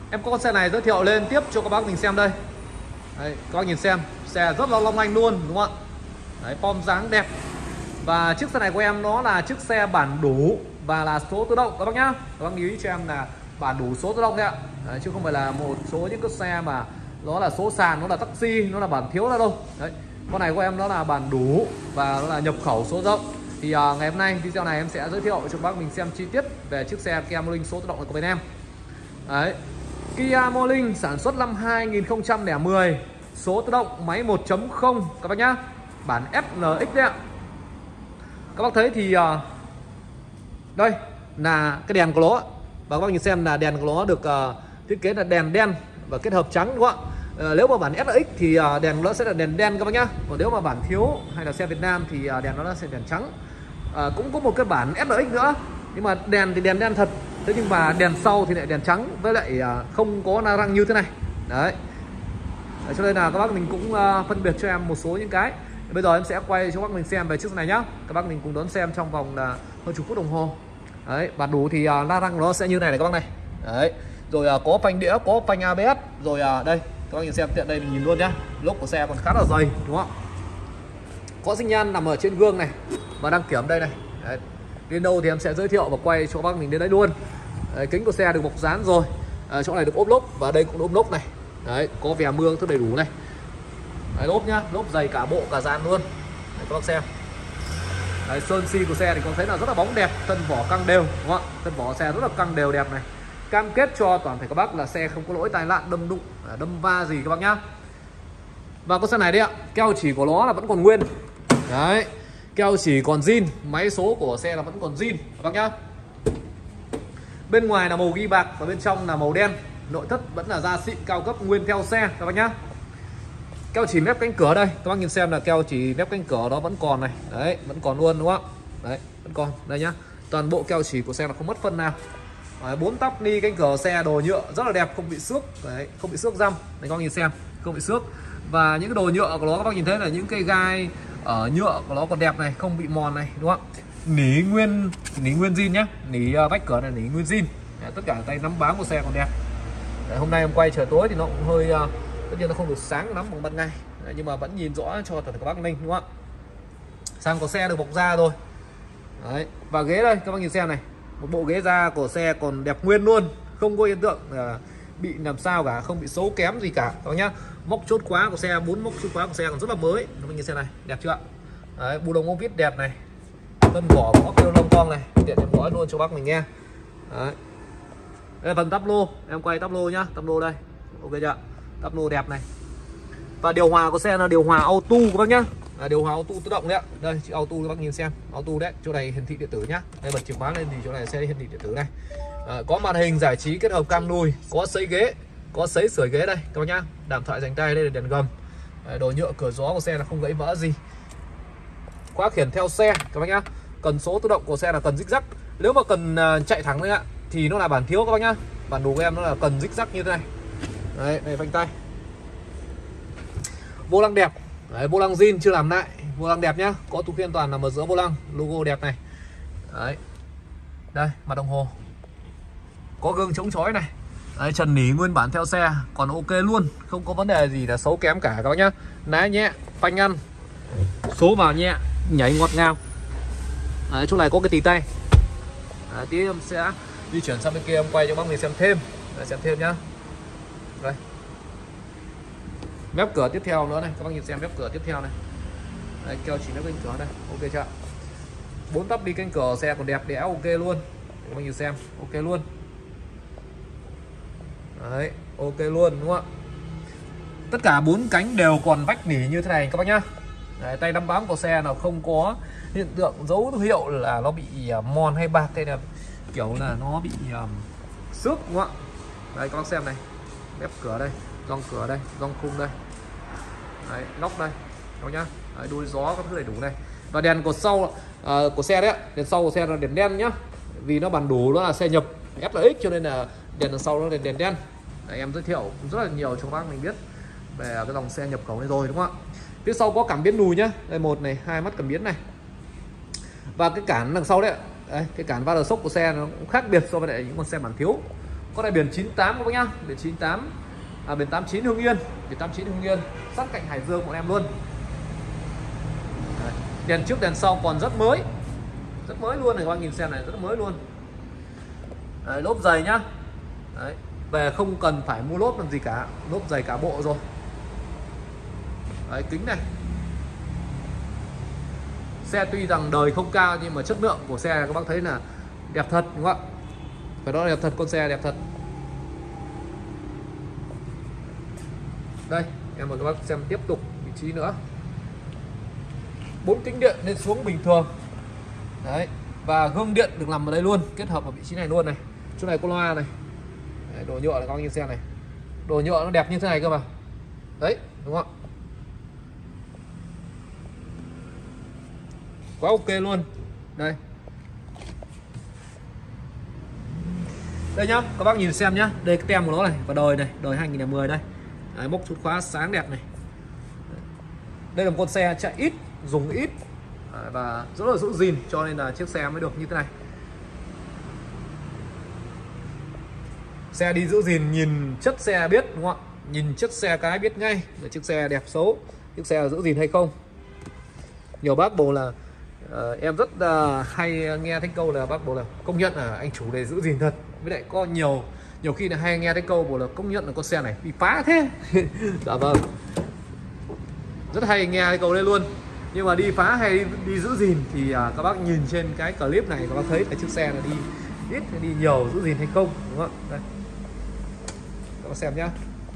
Em có con xe này giới thiệu lên tiếp cho các bác mình xem đây. Đấy, các bác nhìn xem, xe rất là long lanh luôn đúng không ạ? Đấy, form dáng đẹp. Và chiếc xe này của em nó là chiếc xe bản đủ và là số tự động các bác nhá. Các bác lưu ý cho em là bản đủ số tự động đấy ạ. Đấy, chứ không phải là một số những cái xe mà nó là số sàn, nó là taxi, nó là bản thiếu ra đâu. Đấy, con này của em nó là bản đủ và nó là nhập khẩu số tự động. Thì ngày hôm nay video này em sẽ giới thiệu cho các bác mình xem chi tiết về chiếc xe Kia Morning số tự động này của bên em. Đấy, Kia Morning sản xuất năm 2010, số tự động máy 1.0 các bác nhá, bản SNX đấy ạ. Các bác thấy thì đây là cái đèn của nó, và các bác nhìn xem là đèn của nó được thiết kế là đèn đen và kết hợp trắng đúng không ạ? Nếu mà bản SNX thì đèn của nó sẽ là đèn đen các bác nhá, còn nếu mà bản thiếu hay là xe Việt Nam thì đèn nó sẽ đèn trắng. Cũng có một cái bản SNX nữa, nhưng mà đèn thì đèn đen thật, thế nhưng mà đèn sau thì lại đèn trắng, với lại không có la răng như thế này. Đấy, cho nên là các bác mình cũng phân biệt cho em một số những cái. Bây giờ em sẽ quay cho các bác mình xem về chiếc xe này nhá. Các bác mình cùng đón xem trong vòng là hơn chục phút đồng hồ. Đấy, bản đủ thì la răng nó sẽ như này này các bác này. Đấy, rồi có phanh đĩa, có phanh ABS, rồi đây các bác nhìn xem, tiện đây mình nhìn luôn nhá. Lốp của xe còn khá là dày đúng không ạ? Có sinh nhan nằm ở trên gương này và đăng kiểm đây này. Đấy, đến đâu thì em sẽ giới thiệu và quay cho các bác mình đến đấy luôn. Đấy, kính của xe được bọc dán rồi. Chỗ này được ốp lốp và đây cũng ốp lốp này. Đấy, có vè mương thức đầy đủ này. Đấy, lốp nhá, lốp dày cả bộ cả dàn luôn. Đấy, các bác xem. Đấy, sơn xi của xe thì có thấy là rất là bóng đẹp, thân vỏ căng đều đúng không ạ? Thân vỏ xe rất là căng đều đẹp này. Cam kết cho toàn thể các bác là xe không có lỗi tai nạn đâm đụng, đâm va gì các bác nhá. Và con xe này đấy ạ, keo chỉ của nó là vẫn còn nguyên. Đấy, keo chỉ còn zin, máy số của xe là vẫn còn zin các bác nhá. Bên ngoài là màu ghi bạc và bên trong là màu đen. Nội thất vẫn là da xịn cao cấp nguyên theo xe các bác nhá. Keo chỉ mép cánh cửa đây, các bác nhìn xem là keo chỉ mép cánh cửa đó vẫn còn này. Đấy, vẫn còn luôn đúng không ạ? Đấy, vẫn còn. Đây nhá. Toàn bộ keo chỉ của xe là không mất phân nào. 4 tắp ni cánh cửa xe đồ nhựa rất là đẹp, không bị xước. Đấy, không bị xước răm. Đấy, các bác nhìn xem, không bị xước. Và những cái đồ nhựa của nó các bác nhìn thấy là những cây gai ở nhựa của nó còn đẹp này, không bị mòn này đúng không ạ? Nỉ nguyên zin nhá, nỉ vách cửa này nỉ nguyên zin. Đấy, tất cả tay nắm bám của xe còn đẹp. Đấy, hôm nay em quay trời tối thì nó cũng hơi tất nhiên nó không được sáng lắm bằng ban ngày. Đấy, nhưng mà vẫn nhìn rõ cho toàn thể các bác Ninh đúng không ạ? Sang của xe được bọc da rồi. Đấy, và ghế đây các bác nhìn xem này, một bộ ghế da của xe còn đẹp nguyên luôn, không có hiện tượng bị làm sao cả, không bị xấu kém gì cả các bác nhá. Móc chốt khóa của xe, 4 móc chốt khóa của xe còn rất là mới, các bác nhìn xem này, đẹp chưa ạ? Đấy, bu đồng ốc vít đẹp này, thân vỏ có kêu lông cong này, tiện em nói luôn cho bác mình nghe. Đấy, đây là phần tắp lô, em quay tắp lô nhá, tắp lô đây, ok chưa? Tắp lô đẹp này. Và điều hòa của xe là điều hòa auto các bác nhá, điều hòa auto tự động đấy ạ. Đây chữ auto các bác nhìn xem, auto đấy, chỗ này hiển thị điện tử nhá. Đây bật chìa khóa lên thì chỗ này sẽ hiển thị điện tử này. Có màn hình giải trí kết hợp cam lùi, có sấy ghế, có sấy sưởi ghế đây các bác nhá. Đàm thoại dành tay, đây là đèn gầm. Đồ nhựa cửa gió của xe là không gãy vỡ gì. Khóa khiển theo xe các bác nhá. Cần số tự động của xe là cần zig zag. Nếu mà cần chạy thẳng đấy ạ thì nó là bản thiếu các bác nhá. Bản đủ của em nó là cần zig zag như thế này. Đấy, đây phanh tay. Vô lăng đẹp. Đấy, vô lăng zin chưa làm lại, vô lăng đẹp nhá. Có túi an toàn nằm ở giữa vô lăng, logo đẹp này. Đấy. Đây, mặt đồng hồ. Có gương chống chói này. Đấy, trần nỉ nguyên bản theo xe, còn ok luôn, không có vấn đề gì là xấu kém cả các bác nhá. Lái nhẹ, phanh ăn. Số vào nhẹ, nhảy ngọt ngào. Đấy, chỗ này có cái tì tay. Đấy, tí em sẽ di chuyển sang bên kia em quay cho bác mình xem thêm. Đấy, xem thêm nhá. Đây. Mép cửa tiếp theo nữa này, các bác nhìn xem mép cửa tiếp theo này. Đấy, keo chỉ mép cánh cửa đây, ok chưa? 4 tắp đi cánh cửa xe còn đẹp đẽ ok luôn. Các bác nhìn xem, ok luôn. Đấy, ok luôn đúng không ạ? Tất cả 4 cánh đều còn vách nỉ như thế này các bác nhá. Đấy, tay nắm bám của xe nào không có hiện tượng dấu hiệu là nó bị mòn hay bạc hay là kiểu là nó bị xước đúng không ạ? Đây các bác xem này, mép cửa đây, gong cửa đây, gong khung đây. Đấy, nóc đây các nhá. Đấy, đuôi gió các thứ đầy đủ này. Và đèn của sau của xe đấy, đèn sau của xe là đèn đen nhá. Vì nó bản đủ, nó là xe nhập FLX cho nên là đèn đằng sau nó là đèn đen. Đấy, em giới thiệu rất là nhiều cho các bác mình biết về cái dòng xe nhập khẩu này rồi đúng không ạ? Phía sau có cảm biến lùi nhá. Đây, một này, 2 mắt cảm biến này. Và cái cản đằng sau đấy, đấy cái cản va đờ sốc của xe nó cũng khác biệt so với lại những con xe bản thiếu. Con này biển 98 các bác nhá, biển 98 biển 89 Hưng Yên, biển 89 Hưng Yên, sát cạnh Hải Dương bọn em luôn. Đấy. Đèn trước đèn sau còn rất mới luôn này các bác nhìn xem này, rất mới luôn. Đấy, lốp dày nhá. Đấy, về không cần phải mua lốp làm gì cả, lốp dày cả bộ rồi. Đấy, kính này. Xe tuy rằng đời không cao nhưng mà chất lượng của xe các bác thấy là đẹp thật đúng không ạ? Phải đó là đẹp thật, con xe đẹp thật. Đây, em mời các bác xem tiếp tục vị trí nữa. 4 kính điện lên xuống bình thường. Đấy, và gương điện được nằm ở đây luôn, kết hợp ở vị trí này luôn này. Chỗ này có loa này. Đấy, đồ nhựa này các bác nhìn xe này. Đồ nhựa nó đẹp như thế này cơ mà. Đấy, đúng không ạ? Quá ok luôn. Đây. Đây nhá, các bác nhìn xem nhá. Đây cái tem của nó này, và đời này, đời 2010 đây. Đấy, mốc chốt khóa sáng đẹp này. Đây là một con xe chạy ít, dùng ít và rất là giữ gìn, cho nên là chiếc xe mới được như thế này. Xe đi giữ gìn, nhìn chất xe biết đúng không ạ? Nhìn chất xe cái biết ngay là chiếc xe đẹp xấu, chiếc xe giữ gìn hay không. Nhiều bác bảo là em rất hay nghe thấy câu là bác bảo là công nhận là anh chủ này giữ gìn thật. Với lại có nhiều khi là hay nghe thấy câu bảo là công nhận là con xe này bị phá thế. Dạ vâng, rất hay nghe cái câu đây luôn. Nhưng mà đi phá hay đi giữ gìn thì các bác nhìn trên cái clip này các bác thấy cái chiếc xe là đi ít hay đi nhiều, giữ gìn hay không đúng không ạ? Đây, các bác xem nhá.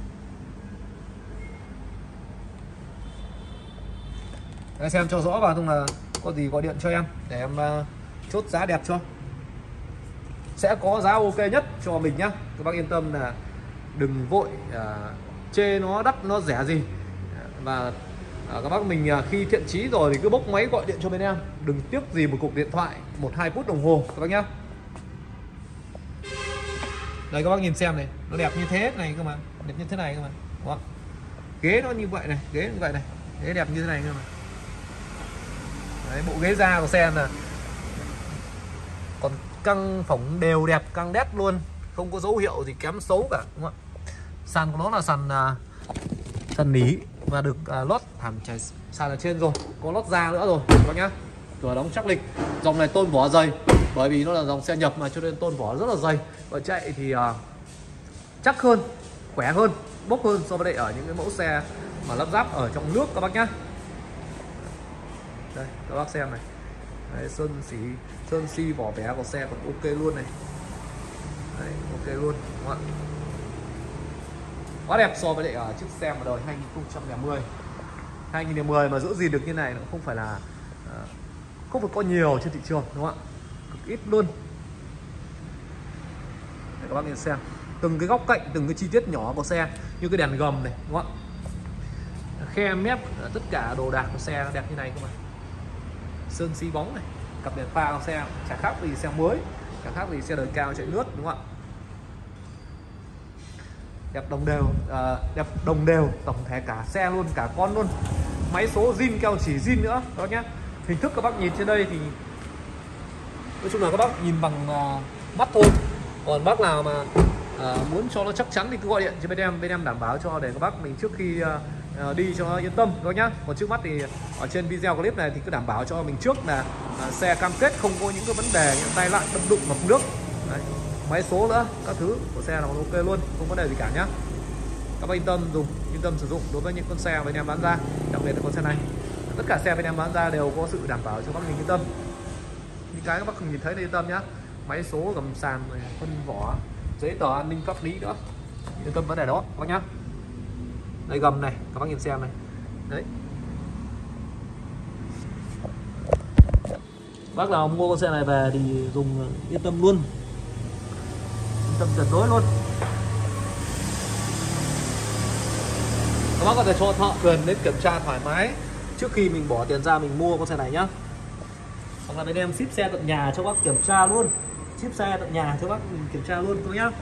Đây, xem cho rõ vào, không là có gì gọi điện cho em để em chốt giá đẹp cho. Sẽ có giá ok nhất cho mình nhá. Các bác yên tâm là đừng vội chê nó đắt nó rẻ gì. Và các bác mình khi thiện chí rồi thì cứ bốc máy gọi điện cho bên em, đừng tiếc gì một cuộc điện thoại 1-2 phút đồng hồ các bác nhá. Đây các bác nhìn xem này, nó đẹp như thế này cơ mà, đẹp như thế này cơ mà. Đó. Ghế nó như vậy này, ghế như vậy này, ghế đẹp như thế này cơ mà. Đấy, bộ ghế da của xe là còn căng phỏng đều đẹp, căng đét luôn, không có dấu hiệu gì kém xấu cả đúng không ạ? Sàn của nó là sàn nỉ và được lót thảm trải sàn ở trên rồi, có lót da nữa rồi các bác nhá. Cửa đóng chắc lịch. Dòng này tôn vỏ dày, bởi vì nó là dòng xe nhập mà cho nên tôn vỏ rất là dày, và chạy thì chắc hơn, khỏe hơn, bốc hơn so với đây ở những cái mẫu xe mà lắp ráp ở trong nước các bác nhá. Đây các bác xem này. Đấy, sơn xi vỏ bé của xe còn ok luôn này. Đấy, ok luôn đúng không ạ? Quá đẹp so với lại chiếc xe mà đời 2010 mà giữ gìn được như này nó không phải là không phải có nhiều trên thị trường đúng không ạ? Cực ít luôn. Để các bác nhìn xem từng cái góc cạnh, từng cái chi tiết nhỏ của xe, như cái đèn gầm này đúng không ạ? Khe mép, tất cả đồ đạc của xe nó đẹp như này cơ mà. Sơn xi bóng này, cặp đèn pha của xe chả khác gì xe mới, chả khác gì xe đời cao chạy nước đúng không ạ? Đẹp đồng đều tổng thể cả xe luôn, cả con luôn. Máy số zin, keo chỉ zin nữa đó nhá. Hình thức các bác nhìn trên đây thì nói chung là các bác nhìn bằng mắt thôi. Còn bác nào mà muốn cho nó chắc chắn thì cứ gọi điện cho bên em đảm bảo cho để các bác mình trước khi đi cho yên tâm các nhá. Còn trước mắt thì ở trên video clip này thì cứ đảm bảo cho mình trước là xe cam kết không có những cái vấn đề như tai nạn đâm đụng ngập nước. Đấy. Máy số nữa, các thứ của xe là ok luôn, không vấn đề gì cả nhá. Các bác yên tâm sử dụng đối với những con xe bên em bán ra, đặc biệt là con xe này. Tất cả xe bên em bán ra đều có sự đảm bảo cho bác mình yên tâm. Những cái các bác cùng nhìn thấy là yên tâm nhá. Máy số, gầm sàn, phân vỏ, giấy tờ an ninh pháp lý nữa, yên tâm vấn đề đó các bác nhá. Đây gầm này, các bác nhìn xem này. Đấy. Bác nào mua con xe này về thì dùng yên tâm luôn, yên tâm tuyệt đối luôn. Các bác có thể cho thợ quyền đến kiểm tra thoải mái trước khi mình bỏ tiền ra mình mua con xe này nhá. Hoặc là bên em ship xe tận nhà cho bác kiểm tra luôn, ship xe tận nhà cho bác mình kiểm tra luôn các nhá.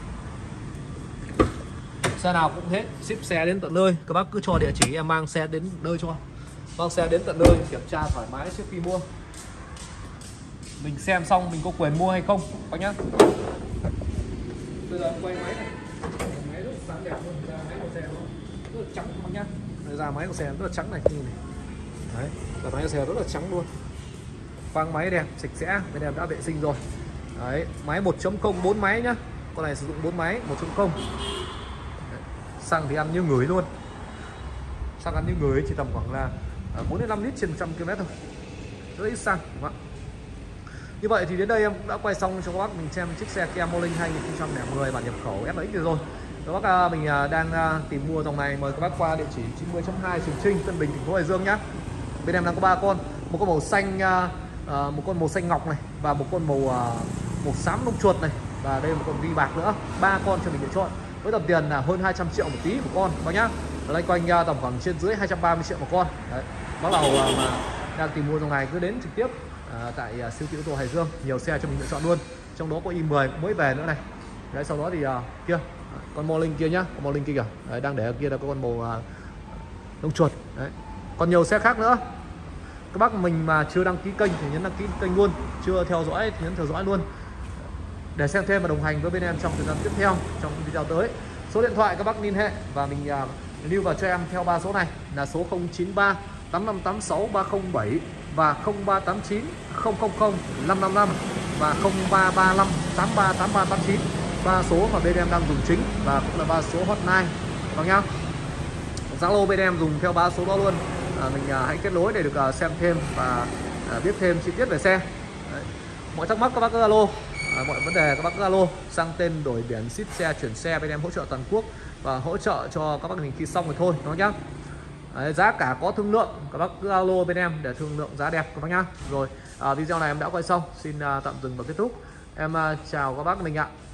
Xe nào cũng thế, ship xe đến tận nơi, các bác cứ cho địa chỉ em mang xe đến nơi cho. Mang xe đến tận nơi kiểm tra thoải mái trước khi mua. Mình xem xong mình có quyền mua hay không các nhá. Bây giờ quay máy này, máy rất sáng đẹp luôn, ra máy của xe nó rất là trắng các bác nhá. Đây, ra máy của xe rất là trắng này, như này. Đấy, ra máy của xe rất là trắng luôn. Khoang máy đẹp, sạch sẽ, bên em đã vệ sinh rồi. Đấy, máy 1.0 4 máy nhá. Con này sử dụng 4 máy 1.0. Xăng thì ăn như người luôn. Xăng ăn như người chỉ tầm khoảng là 4 đến 5 lít trên 100 km thôi. Rất ít xăng, đúng không ạ? Như vậy thì đến đây em cũng đã quay xong cho các bác mình xem chiếc xe Kia Morning 2010 bản nhập khẩu SLX rồi. Các bác mình đang tìm mua dòng này, mời các bác qua địa chỉ 90.2 Trường Trinh, Tân Bình, thành phố Hải Dương nhá. Bên em đang có 3 con, một con màu xanh, một con màu xanh ngọc này, và một con màu xám lông chuột này, và đây là một con vi bạc nữa. 3 con cho mình lựa chọn với tầm tiền là hơn 200 triệu một tí một con các bác nhá. Loanh quanh tầm khoảng trên dưới 230 triệu một con. Đấy, bác nào mà đang tìm mua dòng này cứ đến trực tiếp tại siêu thị ô tô Hải Dương, nhiều xe cho mình lựa chọn luôn, trong đó có i10 mới về nữa này. Đấy, sau đó thì kia con Morning kia nhá, con Morning kia kìa. Đấy, đang để ở kia là có con màu lông chuột. Đấy, còn nhiều xe khác nữa. Các bác mình mà chưa đăng ký kênh thì nhấn đăng ký kênh luôn, chưa theo dõi thì nhấn theo dõi luôn để xem thêm và đồng hành với bên em trong thời gian tiếp theo, trong video tới. Số điện thoại các bác liên hệ và mình lưu vào cho em theo 3 số này là số 093 8586 307 và 0389 000 555 và 0335 838389. 3 số mà bên em đang dùng chính và cũng là 3 số hotline các nhá. Zalo bên em dùng theo 3 số đó luôn. Mình hãy kết nối để được xem thêm và biết thêm chi tiết về xe. Đấy. Mọi thắc mắc các bác cứ alo, mọi vấn đề các bác cứ alo. Sang tên đổi biển, ship xe, chuyển xe bên em hỗ trợ toàn quốc và hỗ trợ cho các bác mình khi xong rồi thôi nó nhá. Đấy, giá cả có thương lượng, các bác cứ alo bên em để thương lượng giá đẹp các bác nhá. Rồi video này em đã quay xong, xin tạm dừng và kết thúc. Em chào các bác mình ạ.